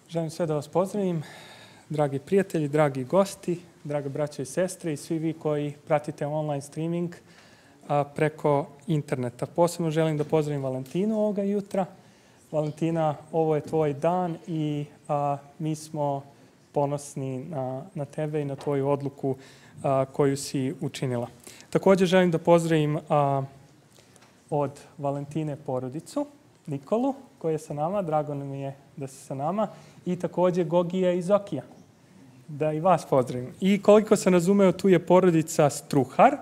Želim sve da vas pozdravim, dragi prijatelji, dragi gosti, draga braća i sestre i svi vi koji pratite online streaming preko interneta. Posebno želim da pozdravim Valentinu ovoga jutra. Valentina, ovo je tvoj dan i mi smo ponosni na tebe i na tvoju odluku koju si učinila. Također želim da pozdravim od Valentine porodicu, Nikolu, koji je sa nama. Drago nam je da si sa nama. I također Gogija i Zokija. Da i vas pozdravim. I koliko sam razumeo, tu je porodica Struhar,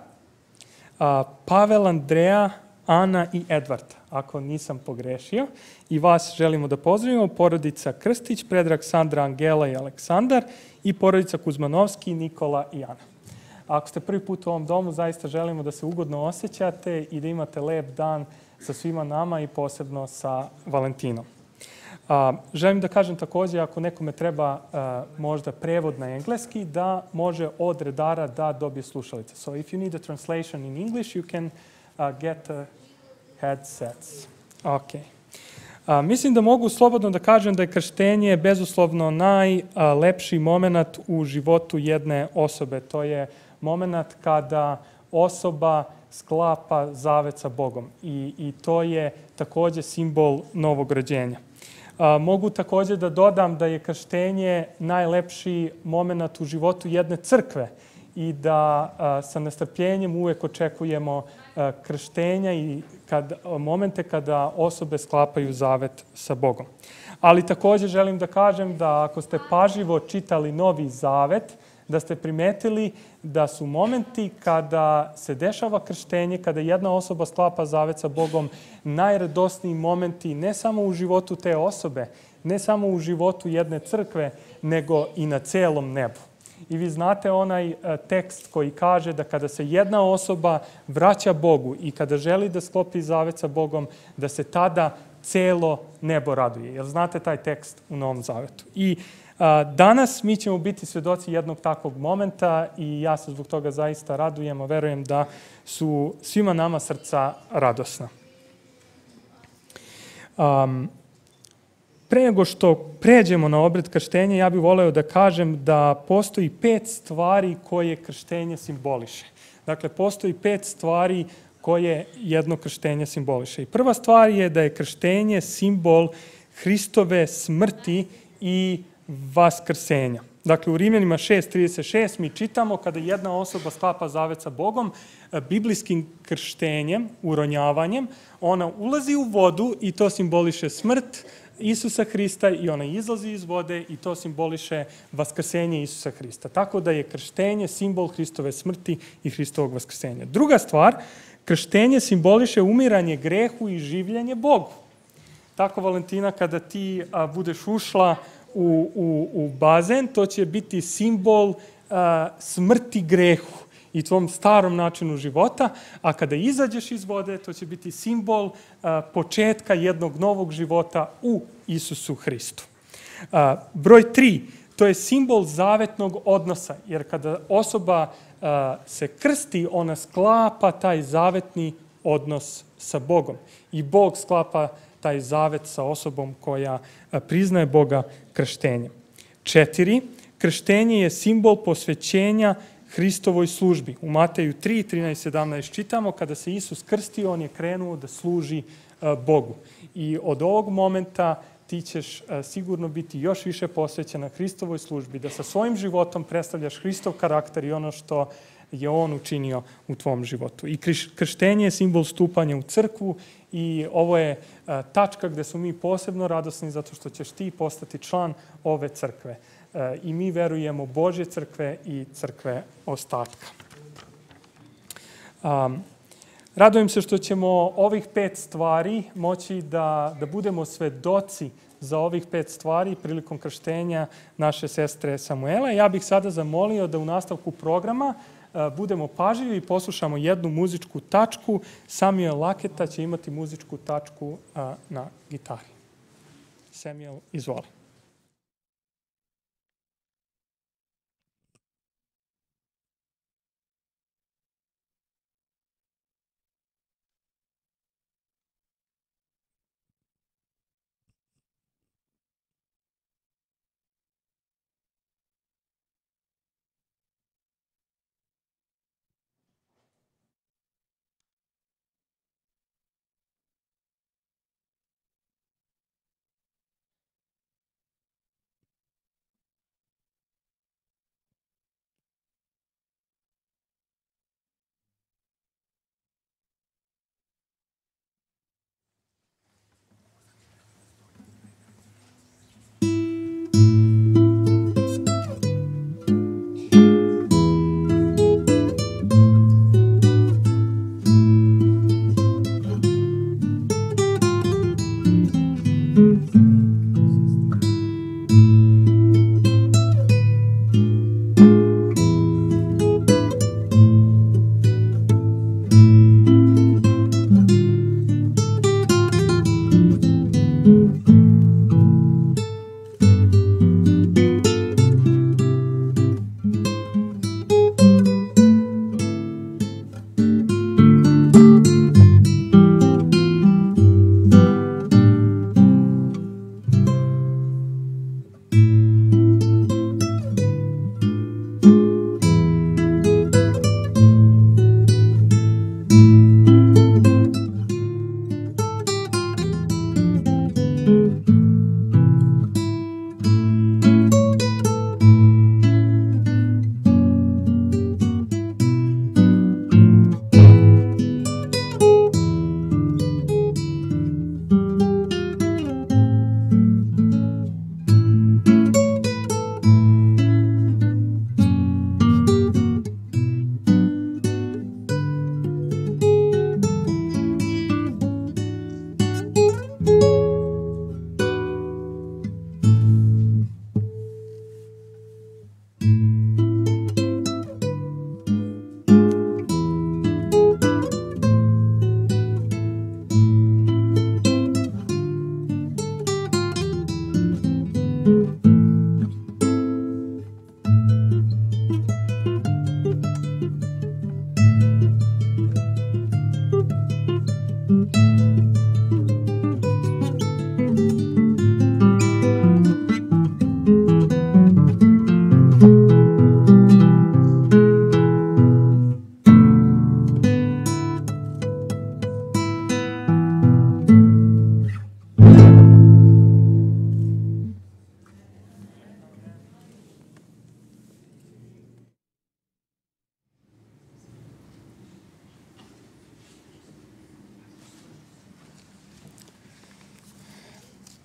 Pavel, Andreja, Ana i Edvard, ako nisam pogrešio. I vas želimo da pozdravimo. Porodica Krstić, Predrag, Sandra, Angela i Aleksandar i porodica Kuzmanovski, Nikola i Ana. Ako ste prvi put u ovom domu, zaista želimo da se ugodno osjećate i da imate lep dan sa svima nama i posebno sa Valentinom. Želim da kažem također, ako nekome treba možda prevod na engleski, da može od redara da dobije slušalice. So if you need a translation in English, you can get headsets. Okay. Mislim da mogu slobodno da kažem da je krštenje bezuslovno najlepši moment u životu jedne osobe. To je moment kada osoba sklapa zavet sa Bogom i to je također simbol novog rođenja. Mogu također da dodam da je krštenje najlepši moment u životu jedne crkve i da sa nestrpljenjem uvek očekujemo krštenja i momente kada osobe sklapaju zavet sa Bogom. Ali također želim da kažem da ako ste pažljivo čitali Novi Zavet, da ste primetili da su momenti kada se dešava krštenje, kada jedna osoba sklapa zavet sa Bogom, najradosniji momenti ne samo u životu te osobe, ne samo u životu jedne crkve, nego i na celom nebu. I vi znate onaj tekst koji kaže da kada se jedna osoba vraća Bogu i kada želi da sklopi zavet sa Bogom, da se tada celo nebo raduje. Jer znate taj tekst u Novom Zavetu. I danas mi ćemo biti svjedoci jednog takvog momenta i ja se zbog toga zaista radujem, a verujem da su svima nama srca radosna. Pre nego što pređemo na obred krštenja, ja bih voleo da kažem da postoji 5 stvari koje krštenje simboliše. Dakle, postoji 5 stvari koje jedno krštenje simboliše. I prva stvar je da je krštenje simbol Hristove smrti i vaskrsenja. Dakle, u Rimljanima 6.36 mi čitamo kada jedna osoba sklapa zavet sa Bogom, biblijskim krštenjem, uronjavanjem, ona ulazi u vodu i to simboliše smrt Isusa Hrista i ona izlazi iz vode i to simboliše vaskrsenje Isusa Hrista. Tako da je krštenje simbol Hristove smrti i Hristovog vaskrsenja. Druga stvar, krštenje simboliše umiranje grehu i življenje Bogu. Tako, Valentina, kada ti budeš ušla u bazen, to će biti simbol smrti grehu i tvom starom načinu života, a kada izađeš iz vode, to će biti simbol početka jednog novog života u Isusu Hristu. Broj 3, to je simbol zavetnog odnosa, jer kada osoba se krsti, ona sklapa taj zavetni odnos sa Bogom. I Bog sklapa taj zavet sa osobom koja priznaje Boga krštenjem. 4, krštenje je simbol posvećenja Hristovoj službi. U Mateju 3:13-17 čitamo, kada se Isus krstio, on je krenuo da služi Bogu. I od ovog momenta ti ćeš sigurno biti još više posvećena Hristovoj službi, da sa svojim životom predstavljaš Hristov karakter i ono što je on učinio u tvom životu. I krštenje je simbol stupanja u crkvu i ovo je tačka gde smo mi posebno radosni zato što ćeš ti postati član ove crkve. I mi verujemo Božje crkve i crkve ostatka. Radujem se što ćemo ovih 5 stvari moći da budemo svedoci za ovih 5 stvari prilikom krštenja naše sestre Samuela. Ja bih sada zamolio da u nastavku programa budemo pažljivi i poslušamo jednu muzičku tačku. Samuel Laketa će imati muzičku tačku na gitari. Samuel, izvoli.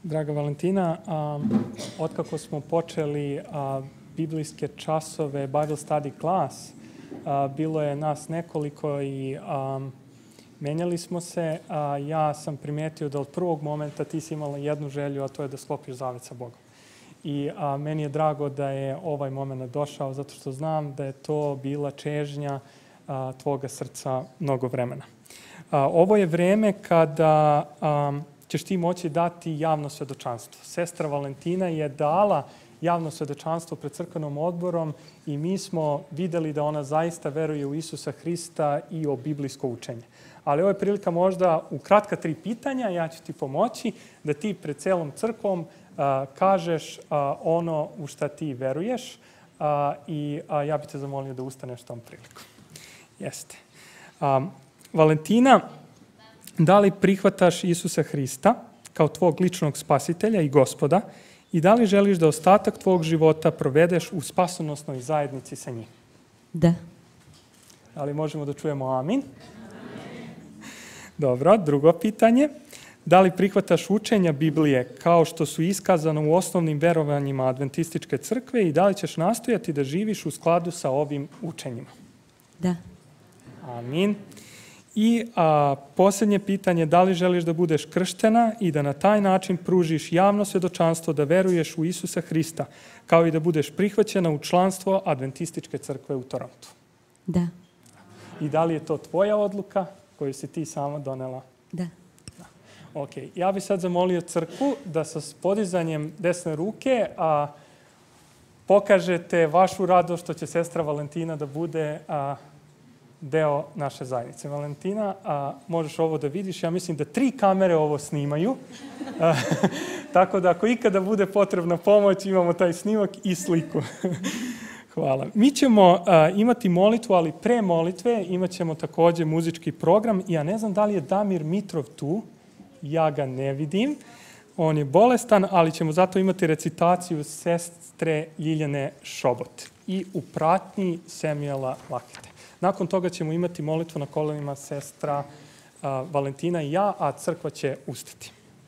Draga Valentina, otkako smo počeli biblijske časove, Bible Study Class, bilo je nas nekoliko i menjali smo se. Ja sam primetio da od prvog momenta ti si imala jednu želju, a to je da sklopiš zavet sa Bogom. I meni je drago da je ovaj moment došao, zato što znam da je to bila čežnja tvoga srca mnogo vremena. Ovo je vreme kada ćeš ti moći dati javno svedočanstvo. Sestra Valentina je dala javno svedočanstvo pred crkvenom odborom i mi smo videli da ona zaista veruje u Isusa Hrista i o biblijsko učenje. Ali ovo je prilika možda u kratka 3 pitanja, ja ću ti pomoći da ti pred celom crkvom kažeš ono u šta ti veruješ i ja bih te zamolio da ustaneš tom prilikom. Jeste. Valentina, da li prihvataš Isusa Hrista kao tvog ličnog spasitelja i gospoda i da li želiš da ostatak tvog života provedeš u spasonosnoj zajednici sa njim? Da. Da li možemo da čujemo amin? Dobro, drugo pitanje. Da li prihvataš učenja Biblije kao što su iskazano u osnovnim verovanjima Adventističke crkve i da li ćeš nastojati da živiš u skladu sa ovim učenjima? Da. Amin. I posljednje pitanje, da li želiš da budeš krštena i da na taj način pružiš javno svedočanstvo da veruješ u Isusa Hrista, kao i da budeš prihvaćena u članstvo Adventističke crkve u Torontu? Da. I da li je to tvoja odluka koju si ti sama donela? Da. Ok, ja bih sad zamolio crkvu da sa podizanjem desne ruke pokažete vašu radost što će sestra Valentina da bude deo naše zajednice. Valentina, možeš ovo da vidiš. Ja mislim da 3 kamere ovo snimaju. Tako da ako ikada bude potrebna pomoć, imamo taj snimak i sliku. Hvala. Mi ćemo imati molitvu, ali pre molitve imat ćemo takođe muzički program. Ja ne znam da li je Damir Mitrov tu. Ja ga ne vidim. On je bolestan, ali ćemo zato imati recitaciju sestre Ljiljane Šobot i u pratnji Semijela Lakete. Nakon toga ćemo imati molitvu na kolenima sestra Valentina i ja, a crkva će ustati.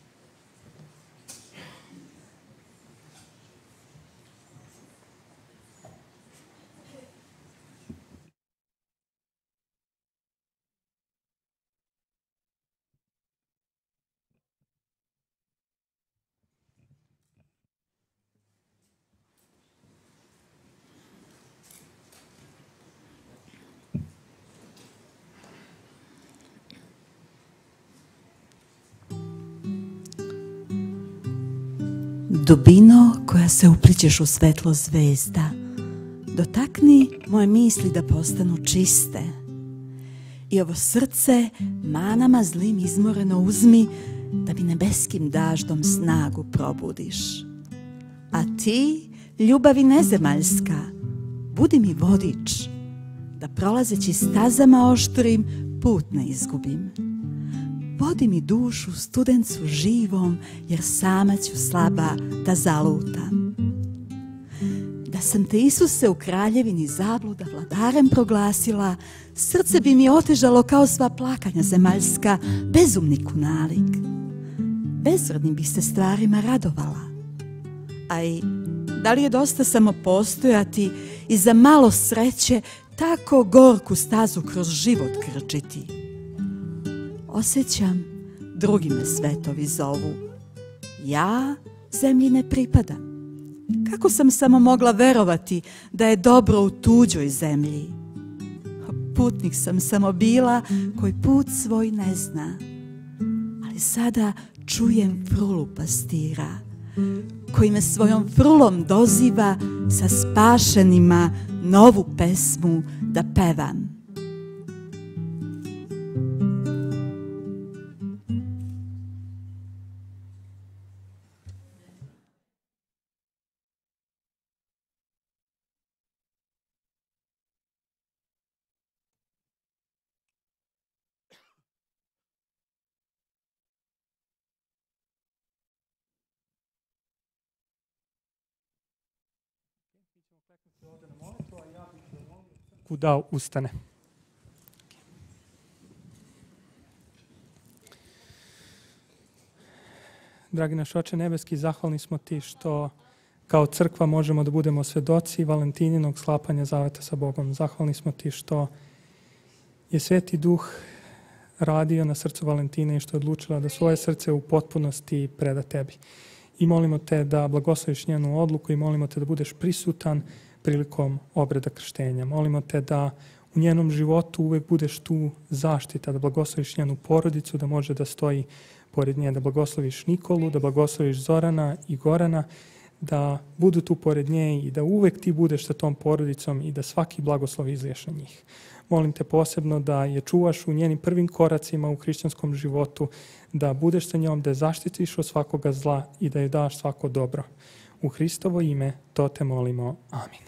Dubino koja se uplićeš u svetlo zvezda, dotakni moje misli da postanu čiste. I ovo srce manama zlim izmoreno uzmi, da mi nebeskim daždom snagu probudiš. A ti, ljubavi nezemaljska, budi mi vodič, da prolazeći stazama oštrim put ne izgubim. Vodi mi dušu studencu živom, jer sama ću slaba da zalutam. Da sam te, Isuse, u kraljevini zabluda vladarem proglasila, srce bi mi otežalo kao sva plakanja zemaljska, bezumniku nalik. Bezvrednim bi se stvarima radovala. A i da li je dosta samo postojati i za malo sreće tako gorku stazu kroz život krčiti? Osjećam, drugi me svetovi zovu. Ja zemlji ne pripadam. Kako sam samo mogla verovati da je dobro u tuđoj zemlji? Putnik sam samo bila koji put svoj ne zna. Ali sada čujem frulu pastira, koji me svojom frulom doziva sa spašenima novu pesmu da pevam. Da ustane. Dragi naš Oče nebeski, zahvalni smo ti što kao crkva možemo da budemo svedoci Valentininog sklapanja zaveta sa Bogom. Zahvalni smo ti što je Sveti Duh radio na srcu Valentine i što je odlučila da svoje srce u potpunosti preda tebi. I molimo te da blagosloviš njenu odluku i molimo te da budeš prisutan prilikom obreda krštenja. Molimo te da u njenom životu uvek budeš tu zaštita, da blagosloviš njenu porodicu, da može da stoji pored nje, da blagosloviš Nikolu, da blagosloviš Zorana i Gorana, da budu tu pored nje i da uvek ti budeš sa tom porodicom i da svaki blagoslov izliješ na njih. Molim te posebno da je čuvaš u njenim prvim koracima u hrišćanskom životu, da budeš sa njom, da je zaštitiš od svakoga zla i da joj daš svako dobro. U Hristovo ime to te molimo. Amin.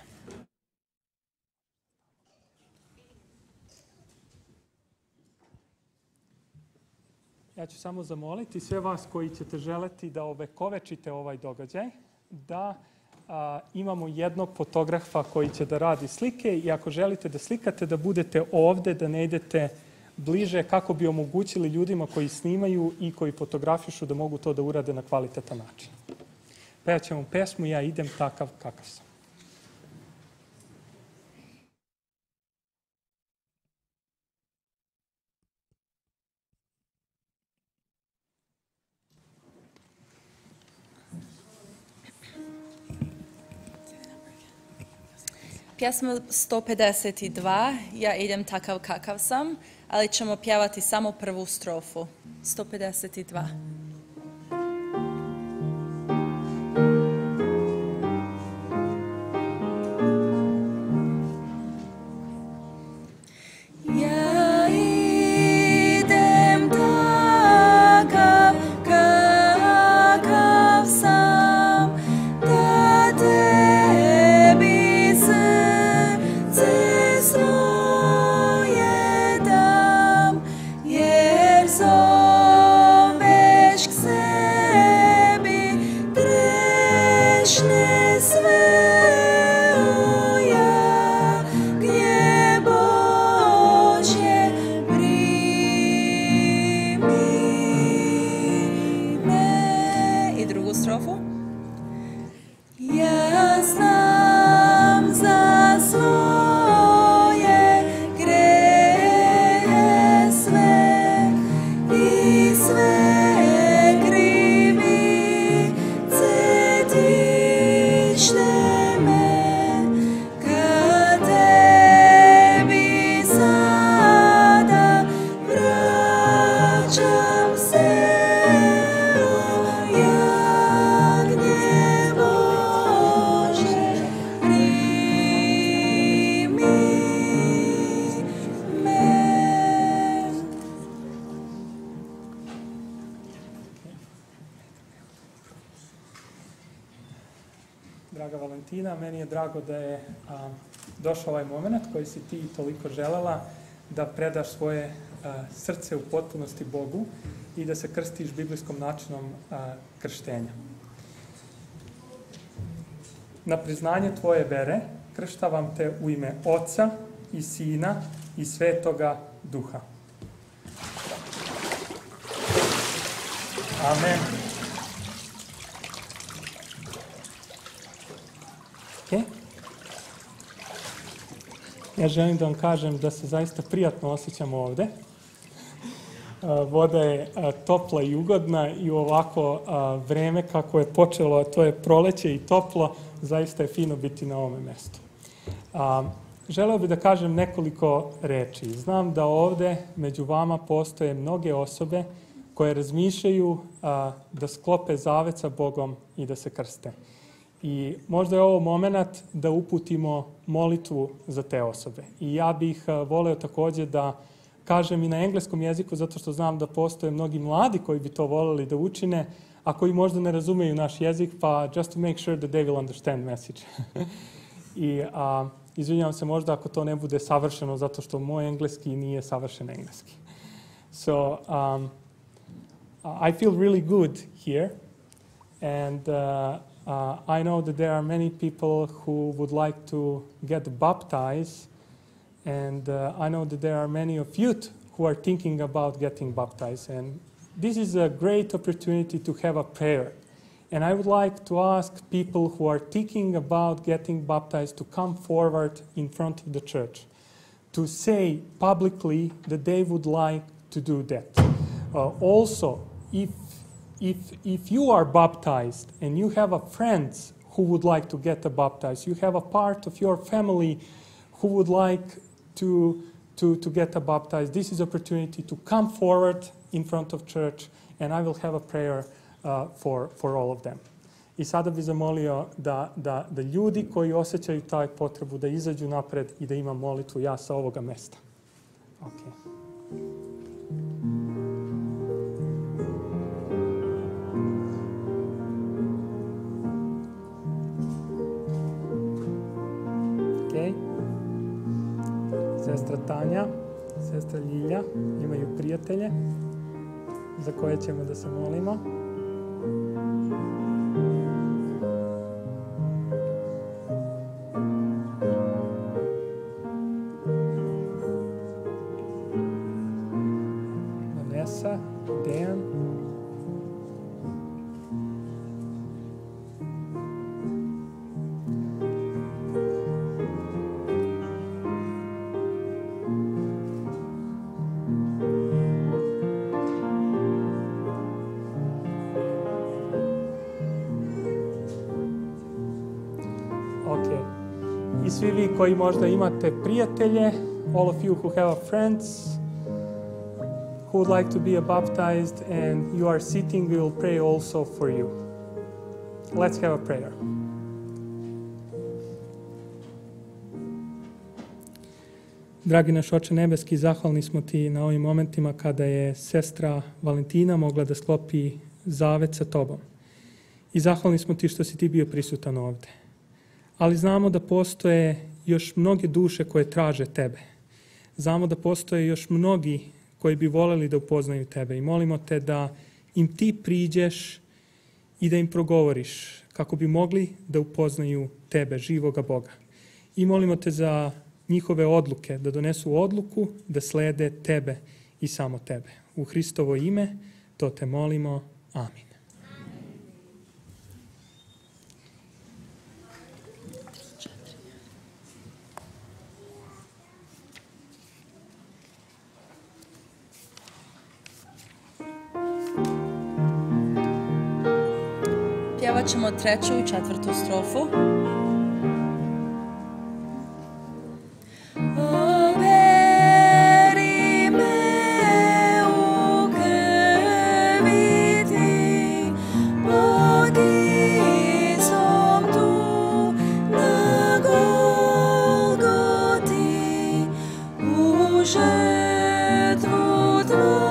Ja ću samo zamoliti sve vas koji ćete želeti da ovekovečite ovaj događaj, da imamo jednog fotografa koji će da radi slike i ako želite da slikate, da budete ovde, da ne idete bliže kako bi omogućili ljudima koji snimaju i koji fotografišu da mogu to da urade na kvalitetan način. Pevat ćemo pesmu Ja idem takav kakav sam. Pjesma 152, Ja idem takav kakav sam, ali ćemo pjevati samo prvu strofu. 152. Draga Valentina, meni je drago da je došao ovaj moment koji si ti toliko želela, da predaš svoje srce u potpunosti Bogu i da se krstiš biblijskom načinom krštenja. Na priznanje tvoje vere krštavam te u ime Oca i Sina i Svetoga Duha. Amen. Okay. Ja želim da vam kažem da se zaista prijatno osjećam ovde. Voda je topla i ugodna i u ovako vreme kako je počelo, a to je proleće i toplo, zaista je fino biti na ovome mestu. Želeo bih da kažem nekoliko reči. Znam da ovde među vama postoje mnoge osobe koje razmišljaju da sklope zavet sa Bogom i da se krste. I možda je ovo moment da uputimo molitvu za te osobe. I ja bih voleo takođe da kažem i na engleskom jeziku, zato što znam da postoje mnogi mladi koji bi to voleli da učine, a koji možda ne razumeju naš jezik, pa just to make sure that they will understand message. I izvinjavam se možda ako to ne bude savršeno, zato što moj engleski nije savršen engleski. So, I feel really good here, and I know that there are many people who would like to get baptized, and I know that there are many of youth who are thinking about getting baptized. And this is a great opportunity to have a prayer. And I would like to ask people who are thinking about getting baptized to come forward in front of the church, to say publicly that they would like to do that. Also, if you are baptized and you have a friends who would like to get baptized, you have a part of your family who would like to get baptized, this is opportunity to come forward in front of church, and I will have a prayer for all of them. I sada bih zamolio da ljudi koji osjećaju taj potrebu da izađu napred i da ima molitvu ja sa ovoga mesta. Okay. Okay. Sestra Tanja, sestra Ljilja imaju prijatelje za koje ćemo da se molimo. Vanessa, Dan. I svi vi koji možda imate prijatelje, all of you who have friends who would like to be baptized and you are sitting, we will pray also for you. Let's have a prayer. Dragi naš Oče nebeski, zahvalni smo ti na ovim momentima kada je sestra Valentina mogla da sklopi zavet sa tobom. I zahvalni smo ti što si ti bio prisutan ovde. Ali znamo da postoje još mnoge duše koje traže tebe. Znamo da postoje još mnogi koji bi voleli da upoznaju tebe i molimo te da im ti priđeš i da im progovoriš kako bi mogli da upoznaju tebe, živoga Boga. I molimo te za njihove odluke, da donesu odluku da slede tebe i samo tebe. U Hristovo ime to te molimo. Amin. Pjevat ćemo 3. i 4. strofu. Žrtvu